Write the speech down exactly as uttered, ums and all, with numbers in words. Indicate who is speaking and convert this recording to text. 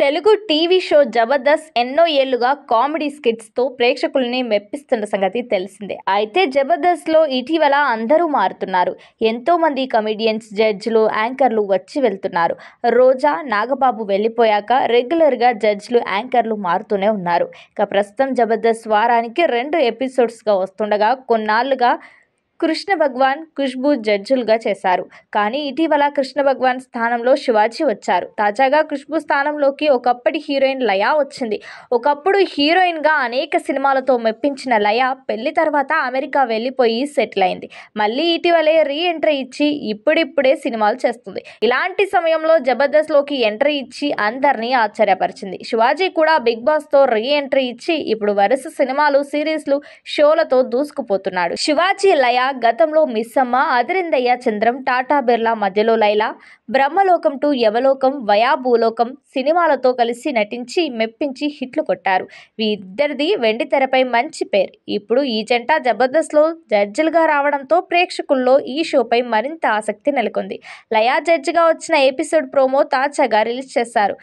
Speaker 1: Telugu TV show Jabardasth ఎన్నో ఏళ్లుగా comedy స్కిట్స్తో ప్రేక్షకుల్ని మెప్పిస్తున్న సంగతి తెలిసిందే. అయితే జబర్దస్త్లో ఇటీవల అందరూ మారుతున్నారు. ఎంతో మంది కమెడియన్స్, జడ్జిలు, యాంకర్లు వచ్చి వెళ్తున్నారు. రోజా, నాగబాబు వెళ్ళిపోయాక రెగ్యులర్గా జడ్జిలు, యాంకర్లు మారుతూనే ఉన్నారు. ఇక ప్రస్తుతం జబర్దస్త్ వారానికి రెండు ఎపిసోడ్స్గా వస్తుండగా కొన్నాళ్లుగా కృష్ణ భగవాన్, ఖుష్బూ జడ్జిలుగా చేశారు. కానీ ఇటీవల కృష్ణ భగవాన్ స్థానంలో శివాజీ వచ్చారు. తాజాగా ఖుష్బూ స్థానంలోకి ఒకప్పటి హీరోయిన్ లయ వచ్చింది. ఒకప్పుడు హీరోయిన్గా అనేక సినిమాలతో మెప్పించిన లయ పెళ్లి తర్వాత అమెరికా వెళ్ళిపోయి సెటిల్ అయింది. మళ్ళీ ఇటీవలే రీ ఎంట్రీ ఇచ్చి ఇప్పుడిప్పుడే సినిమాలు చేస్తుంది. ఇలాంటి సమయంలో జబర్దస్త్లోకి ఎంట్రీ ఇచ్చి అందరినీ ఆశ్చర్యపరిచింది. శివాజీ కూడా బిగ్ బాస్తో రీ ఎంట్రీ ఇచ్చి ఇప్పుడు వరుస సినిమాలు, సిరీస్లు, షోలతో దూసుకుపోతున్నాడు. శివాజీ, లయ గతంలో మిస్సమ్మ, అదిరిందయ్య చంద్రం, టాటా బిర్లా, మధ్యలో లైలా, బ్రహ్మలోకం టు యమలోకం, వయా భూలోకం సినిమాలతో కలిసి నటించి మెప్పించి హిట్లు కొట్టారు. వీరిద్దరిది వెండి తెరపై మంచి పేరు. ఇప్పుడు ఈ జంట జబర్దస్త్లో జడ్జిలుగా రావడంతో ప్రేక్షకుల్లో ఈ షోపై మరింత ఆసక్తి నెలకొంది. లయ జడ్జిగా వచ్చిన ఎపిసోడ్ ప్రోమో తాజాగా రిలీజ్ చేశారు.